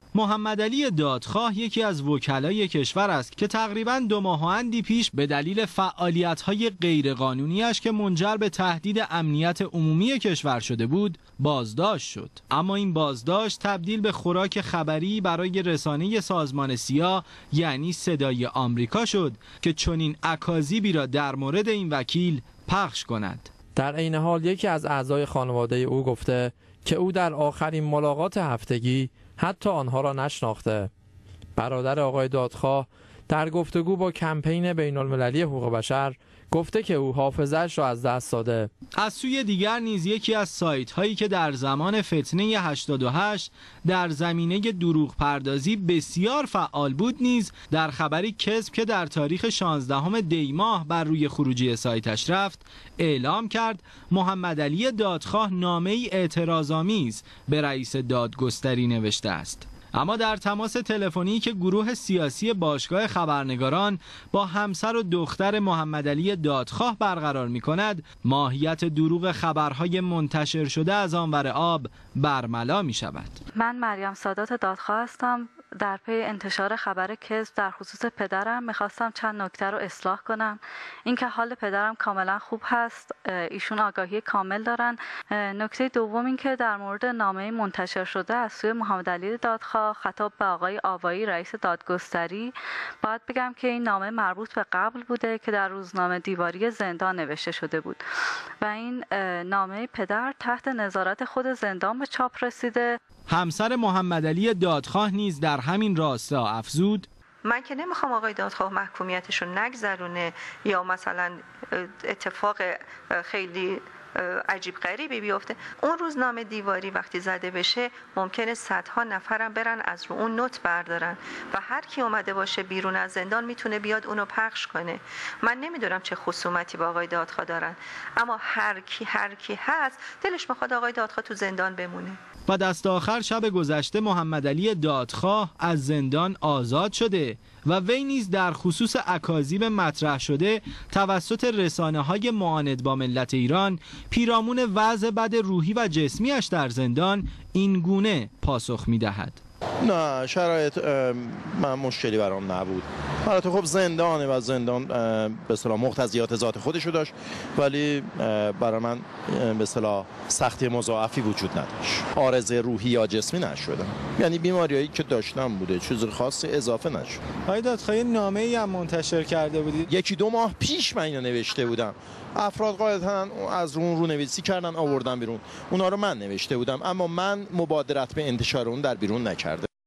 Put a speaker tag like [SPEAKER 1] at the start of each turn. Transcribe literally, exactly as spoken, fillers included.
[SPEAKER 1] محمدعلی دادخواه یکی از وکلای کشور است که تقریباً دو ماه‌اندی پیش به دلیل فعالیت‌های غیرقانونی‌اش که منجر به تهدید امنیت عمومی کشور شده بود بازداشت شد. اما این بازداشت تبدیل به خوراک خبری برای رسانه سازمان سیا یعنی صدای آمریکا شد که چنین اکاذیبی را در مورد این وکیل پخش کند.
[SPEAKER 2] در عین حال یکی از اعضای خانواده او گفته که او در آخرین ملاقات هفتگی حتی آنها را نشناخته. برادر آقای دادخواه در گفتگو با کمپین بین‌المللی حقوق بشر گفته که او حافظه‌اش را از دست داده.
[SPEAKER 1] از سوی دیگر نیز یکی از سایت هایی که در زمان فتنه هشتاد و هشت در زمینه دروغ پردازی بسیار فعال بود نیز در خبری کذب که در تاریخ شانزدهم دی ماه بر روی خروجی سایتش رفت اعلام کرد محمدعلی دادخواه نامه‌ای اعتراض‌آمیز به رئیس دادگستری نوشته است. اما در تماس تلفنی که گروه سیاسی باشگاه خبرنگاران با همسر و دختر محمدعلی دادخواه برقرار می‌کند، ماهیت دروغ خبرهای منتشر شده از آنور آب برملا می‌شود.
[SPEAKER 3] من مریم سادات دادخواه هستم. در پی انتشار خبر کذب در خصوص پدرم میخواستم چند نکته رو اصلاح کنم. اینکه حال پدرم کاملا خوب هست، ایشون آگاهی کامل دارن. نکته دوم این که در مورد نامه منتشر شده از سوی محمدعلی دادخواه خطاب به آقای آوایی رئیس دادگستری، باید بگم که این نامه مربوط به قبل بوده که در روزنامه دیواری زندان نوشته شده بود و این نامه پدر تحت نظارت خود زندان به چاپ رسیده.
[SPEAKER 1] همسر محمدعلی دادخواه نیز در همین راستا افزود:
[SPEAKER 4] من که نمیخوام آقای دادخواه محکومیتش رو نگذرونه یا مثلا اتفاق خیلی عجیب غریبی بیفته. اون روزنامه دیواری وقتی زده بشه ممکنه صدها نفرم برن از رو اون نوت بردارن و هر کی اومده باشه بیرون از زندان میتونه بیاد اونو پخش کنه. من نمیدونم چه خصومتی با آقای دادخواه دارن، اما هر کی هر کی هست دلش میخواد آقای دادخواه تو زندان بمونه.
[SPEAKER 1] و دست آخر شب گذشته محمدعلی دادخواه از زندان آزاد شده و وی نیز در خصوص اکاذیب مطرح شده توسط رسانه‌های معاند با ملت ایران پیرامون وضع بد روحی و جسمیش در زندان این گونه پاسخ می‌دهد:
[SPEAKER 5] نه، شرایط من مشکلی برام نبود. البته خب زندانه و زندان به اصطلاح مقتضیات ذات خودشو داشت، ولی برای من به اصطلاح سختی مضاعفی وجود نداشت. عارضه روحی یا جسمی نشدم، یعنی بیماریایی که داشتم بوده، چیز خاصی اضافه نشد.
[SPEAKER 1] آقای دادخواه نامه‌ای هم منتشر کرده بودید؟
[SPEAKER 5] یکی دو ماه پیش من اینو نوشته بودم. افراد قاعدتاً از اون رو نویسی کردن آوردن بیرون. اونا رو من نوشته بودم، اما من مبادرت به انتشار اون در بیرون نکردم.